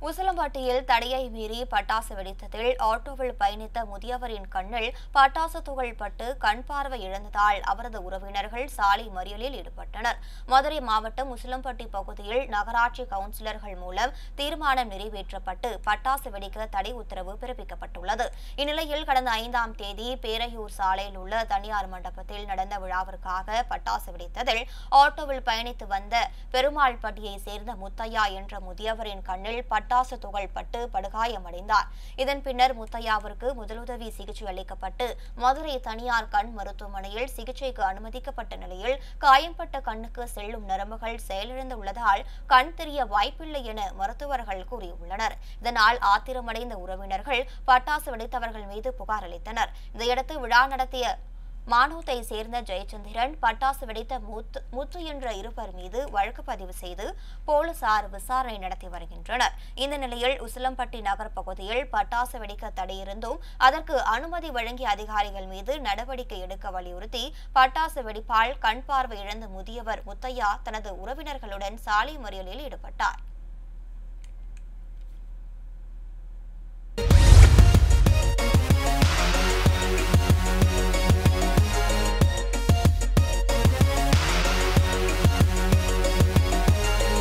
உசிலம்பட்டியில் தடையை மீறி பட்டாசு வெடித்ததில் ஆட்டோவில் பயணித்த முதியவரின் கண்ணில் பட்டாசு துகள் பட்டு கண் பார்வை இழந்ததால் அவரது உறவினர்கள் சாலை மறியலில் ஈடுபட்டனர். மதுரை மாவட்டம் உசிலம்பட்டி பகுதியில் நகராட்சி கவுன்சிலர்கள் மூலம் தீர்மானம் நிறைவேற்றப்பட்டு பட்டாசு வெடிக்க தடை உத்தரவு பிறப்பிக்கப்பட்டுள்ளது. இந்நிலையில் கடந்த 5ஆம் தேதி பேரையூர் சாலையில் உள்ள தனியார் மண்டபத்தில் நடந்த விழாவிற்காக பட்டாசு வெடித்ததில் ஆட்டோவில் பயணித்து வந்த பெருமாள்பட்டியை சேர்ந்த முத்தையா என்ற முதியவரின் கண்ணில் பட்டாசு துகள் பட்டு படுகாயமடைந்தார். இதன் பின்னர் முத்தையாவிற்கு முதலுதவி சிகிச்சை அளிக்கப்பட்டு மதுரை தனியார் கண் மருத்துவமனையில் சிகிச்சைக்கு அனுமதிக்கப்பட்ட நிலையில் காயம்பட்ட கண்ணுக்கு செல்லும் நரம்புகள் செயலிழந்துள்ளதால் கண் தெரிய வாய்ப்பில்லை என மருத்துவர்கள் கூறியுள்ளனர். இதனால் ஆத்திரமடைந்த உறவினர்கள் பட்டாசு வெடித்தவர்கள் மீது புகார் அளித்தனர். இதையடுத்து விழா நடத்திய மானூத்தை சேர்ந்த ஜெயச்சந்திரன், பட்டாசு வெடித்த முத்து என்ற இருவர் மீது வழக்கு பதிவு செய்து போலீசார் விசாரணை நடத்தி வருகின்றனர். இந்த நிலையில் உசிலம்பட்டி நகர் பகுதியில் பட்டாசு வெடிக்க தடையிருந்தும் அதற்கு அனுமதி வழங்கிய அதிகாரிகள் மீது நடவடிக்கை எடுக்க வலியுறுத்தி பட்டாசு வெடிப்பால் கண் பார்வை இழந்த முதியவர் முத்தையா தனது உறவினர்களுடன் சாலை மறியலில் ஈடுபட்டார்.